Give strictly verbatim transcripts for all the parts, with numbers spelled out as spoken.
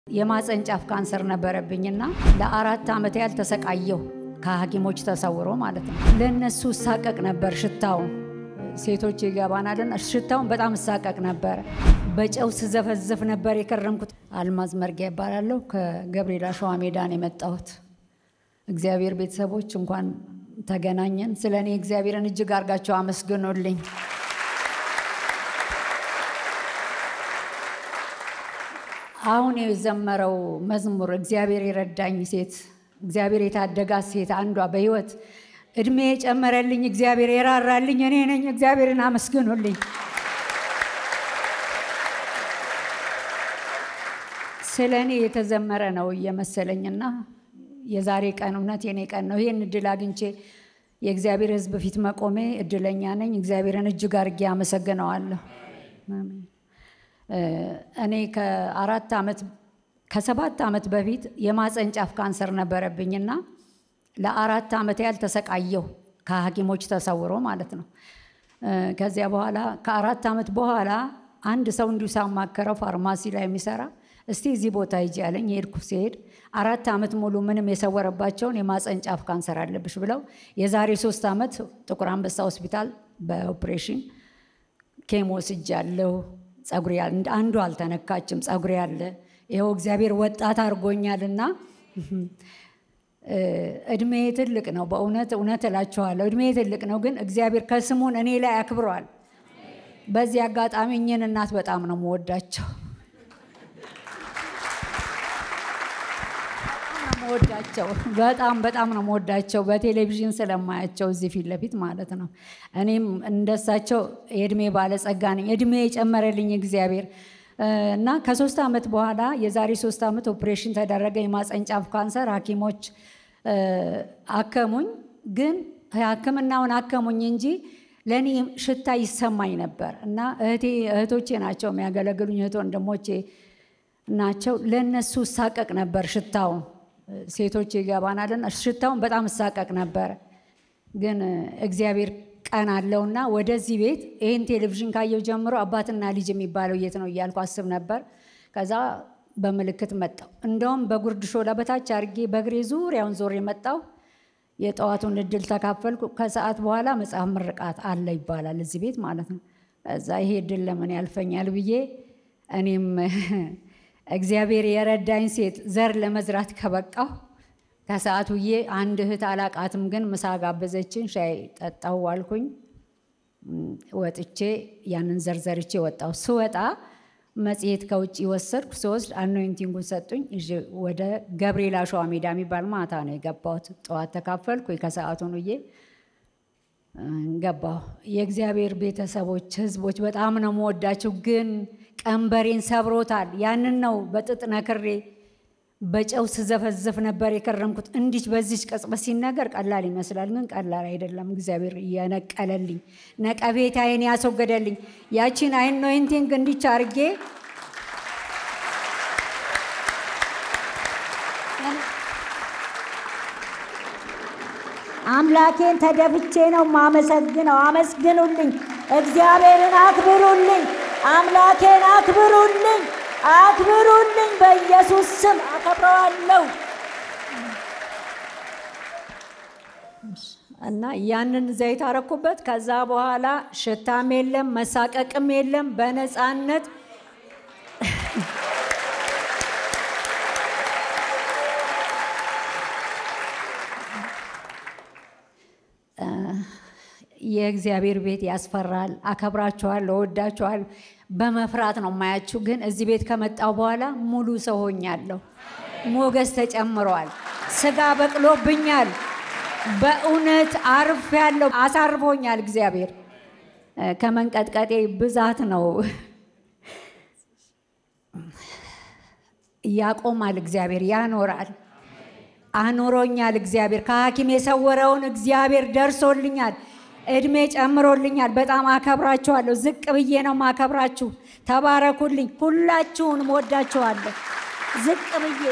የማህፀን ጫፍ ካንሰር ነበረብኝና ለአራት አመት ያህል ተሰቃየሁ ከሐኪሞች ተሰውሮ ማለት ነው። ለነሱ ሳቀቅ ነበር ሽታው ሴቶች ይገባናልና ሽታው በጣም ሳቀቅ ነበር። በጨው ስዘፈዘፍ ነበር የከረምኩት። አልማዝ መርጊያ ይባላልው ከገብርኤል አሸዋ ሜዳን የመጣሁት። እግዚአብሔር ቤተሰቦች እንኳን ተገናኘን። ስለኔ እግዚአብሔርን እጅግ አርጋቸው አመስግኑልኝ። አሁን የዘመረው መዝሙር እግዚአብሔር ይረዳኝ ሴት እግዚአብሔር የታደጋ ሴት አንዷ በህይወት እድሜ ጨመረልኝ እግዚአብሔር ይራራልኝ እኔ ነኝ። እግዚአብሔርን አመስግኑልኝ። ስለኔ የተዘመረ ነው የመሰለኝና የዛሬ ቀን እውነት የኔ ቀን ነው። ይሄን እድል አግኝቼ የእግዚአብሔር ሕዝብ ፊት መቆሜ እድለኛ ነኝ። እግዚአብሔርን እጅግ አርጌ አመሰግነዋለሁ። አሜን። እኔ ከአራት አመት ከሰባት አመት በፊት የማህፀን ጫፍ ካንሰር ነበረብኝና ለአራት አመት ያህል ተሰቃየሁ ከሐኪሞች ተሰውሮ ማለት ነው። ከዚያ በኋላ ከአራት አመት በኋላ አንድ ሰው እንዲሁ ሳማከረው ፋርማሲ ላይ የሚሰራ እስቲ እዚህ ቦታ ሂጂ አለኝ። ሄድኩ። ሲሄድ አራት አመት ሙሉ ምንም የሰወረባቸውን የማህፀን ጫፍ ካንሰር አለብሽ ብለው የዛሬ ሶስት አመት ጥቁር አንበሳ ሆስፒታል በኦፕሬሽን ኬሞ ወስጃለሁ። ጸጉሬ አንዱ አልተነካችም። ጸጉሬ ያለ ይሄው እግዚአብሔር ወጣት አርጎኛልና እድሜ ትልቅ ነው። በእውነት እውነት እላችኋለሁ እድሜ ትልቅ ነው፣ ግን እግዚአብሔር ከስሙን እኔ ላይ አክብሯል። በዚህ አጋጣሚ እኛን እናት በጣም ነው የምወዳቸው ወዳቸው በጣም በጣም ነው የምወዳቸው። በቴሌቪዥን ስለማያቸው እዚህ ፊት ለፊት ማለት ነው። እኔም እንደሳቸው የእድሜ ባለጸጋ ነኝ። እድሜ የጨመረልኝ እግዚአብሔር እና ከሶስት አመት በኋላ የዛሬ ሶስት አመት ኦፕሬሽን ተደረገ። የማህፀን ጫፍ ካንሰር ሐኪሞች አከሙኝ። ግን ሕክምናውን አከሙኝ እንጂ ለኔ ሽታ ይሰማኝ ነበር እና እህቴ እህቶቼ ናቸው የሚያገለግሉኝ እህት ወንድሞቼ ናቸው። ለነሱ ሳቀቅ ነበር ሽታው ሴቶች ይገባናልና ሽታው በጣም ሳቀቅ ነበር። ግን እግዚአብሔር ቀን አለውና ወደዚህ ቤት ይሄን ቴሌቪዥን ካየው ጀምሮ አባትና ልጅ የሚባለው የት ነው እያልኩ አስብ ነበር። ከዛ በመልክት መጣው። እንደውም በጉርድ ሾላ በታች አርጌ በእግሬ ዙሪያውን ዞር የመጣው የጠዋቱን እድል ተካፈልኩ። ከሰዓት በኋላ መጽሐፍ ምርቃት አለ ይባላል እዚህ ቤት ማለት ነው። ከዛ ይሄ እድል ለምን ያልፈኛል ብዬ እኔም እግዚአብሔር የረዳኝ ሴት ዘር ለመዝራት ከበቃው ከሰዓቱዬ አንድ እህት አላቃትም፣ ግን ምሳ ጋበዘችን። ሻይ ጠጣው ዋልኩኝ። ወጥቼ ያንን ዘርዘርቼ ወጣው። ስወጣ መጽሔት ከውጪ ወሰድኩ። ሶስት አኖይንቲንጉን ሰጡኝ። እሺ ወደ ገብርኤል አሸዋ ሜዳ የሚባል ማታ ነው የገባሁት። ጠዋት ተካፈልኩ። ከሰዓቱን ውዬ ገባሁ። የእግዚአብሔር ቤተሰቦች ህዝቦች በጣም ነው የምወዳቸው፣ ግን ቀንበሬን ሰብሮታል። ያንን ነው በጥጥ ነክሬ በጨው ስዘፈዘፍ ነበር የከረምኩት። እንዲች በዚች ቅጽበት ሲነገር ቀላል ይመስላል፣ ግን ቀላል አይደለም። እግዚአብሔር ያነቀለልኝ ነቀፌታዬን ያስወገደልኝ ያቺን አኖይንቲንግ እንዲች አርጌ አምላኬን ተደፍቼ ነው ማመሰግነው። አመስግኑልኝ፣ እግዚአብሔርን አክብሩልኝ፣ አምላኬን አክብሩልኝ፣ አክብሩልኝ። በኢየሱስ ስም አከብረዋለሁ። እና ያንን ዘይት አረኩበት። ከዛ በኋላ ሽታም የለም መሳቀቅም የለም። በነፃነት የእግዚአብሔር ቤት ያስፈራል። አከብራችኋለሁ፣ እወዳችኋለሁ። በመፍራት ነው ማያችሁ። ግን እዚህ ቤት ከመጣው በኋላ ሙሉ ሰው ሆኛለሁ። ሞገስ ተጨምሯል። ስጋ በቅሎብኛል። በእውነት አርፍ ያለው አሳርፎኛል እግዚአብሔር። ከመንቀጥቀጤ ብዛት ነው። ያቆማል እግዚአብሔር፣ ያኖራል። አኖሮኛል እግዚአብሔር። ከሐኪም የሰወረውን እግዚአብሔር ደርሶልኛል። እድሜ ጨምሮልኛል። በጣም አከብራችኋለሁ። ዝቅ ብዬ ነው ማከብራችሁ። ተባረኩልኝ። ሁላችሁንም ወዳችኋለሁ። ዝቅ ብዬ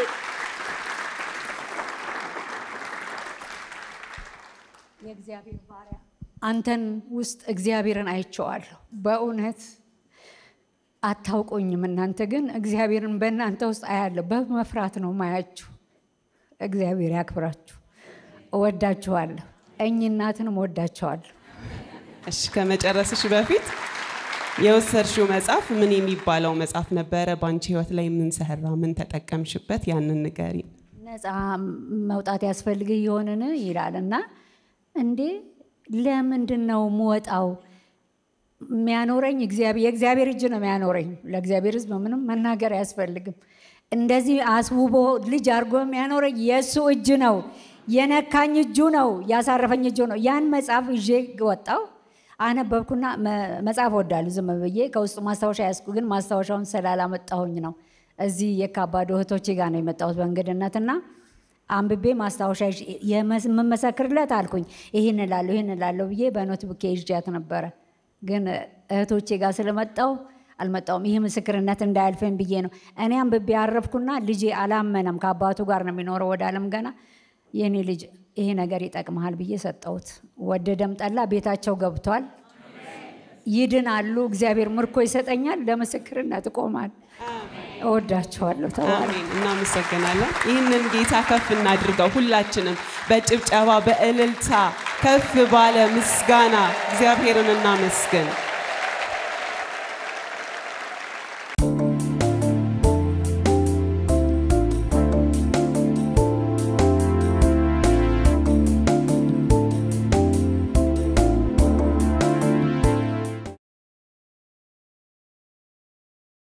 የእግዚአብሔር ባሪያ አንተን ውስጥ እግዚአብሔርን አይቼዋለሁ። በእውነት አታውቁኝም እናንተ ግን እግዚአብሔርን በእናንተ ውስጥ አያለሁ በመፍራት ነው ማያችሁ እግዚአብሔር ያክብራችሁ እወዳችኋለሁ እኝናትንም እወዳችኋለሁ እሺ ከመጨረስሽ በፊት የወሰድሽው መጽሐፍ ምን የሚባለው መጽሐፍ ነበረ ባንቺ ህይወት ላይ ምን ሰራ ምን ተጠቀምሽበት ያንን ንገሪ ነፃ መውጣት ያስፈልግ ይሆንን ይላልና እንዴ ለምንድነው ሞጣው የሚያኖረኝ እግዚአብሔር የእግዚአብሔር እጅ ነው የሚያኖረኝ ለእግዚአብሔር ህዝብ ምንም መናገር ያስፈልግም እንደዚህ አስውቦ ልጅ አርጎ የሚያኖረኝ የሱ እጅ ነው የነካኝ እጁ ነው ያሳረፈኝ እጁ ነው ያን መጽሐፍ ይዤ ወጣው አነበብኩና መጽሐፍ ወዳለሁ ዝም ብዬ ከውስጥ ማስታወሻ ያስኩ ግን ማስታወሻውን ስላላመጣሁኝ ነው እዚህ የካባዶ እህቶቼ ጋር ነው የመጣሁት በእንግድነትና አንብቤ ማስታወሻ የመመሰክርለት አልኩኝ ይሄን እላለሁ ይሄን እላለሁ ብዬ በኖትቡክ ይዤያት ነበር ግን እህቶቼ ጋር ስለመጣው አልመጣውም ይሄ ምስክርነት እንዳያልፈኝ ብዬ ነው እኔ አንብቤ አረፍኩና ልጄ አላመነም ከአባቱ ጋር ነው የሚኖረው ወደ ዓለም ገና የኔ ልጅ ይሄ ነገር ይጠቅማል ብዬ ሰጠሁት ወደደም ጠላ ቤታቸው ገብቷል ይድናሉ እግዚአብሔር ምርኮ ይሰጠኛል ለምስክርነት ቆማል እወዳችኋለሁ ተባረክ አሜን እናመሰግናለን ይህንን ጌታ ከፍ እናድርገው ሁላችንም በጭብጨባ በእልልታ ከፍ ባለ ምስጋና እግዚአብሔርን እናመስግን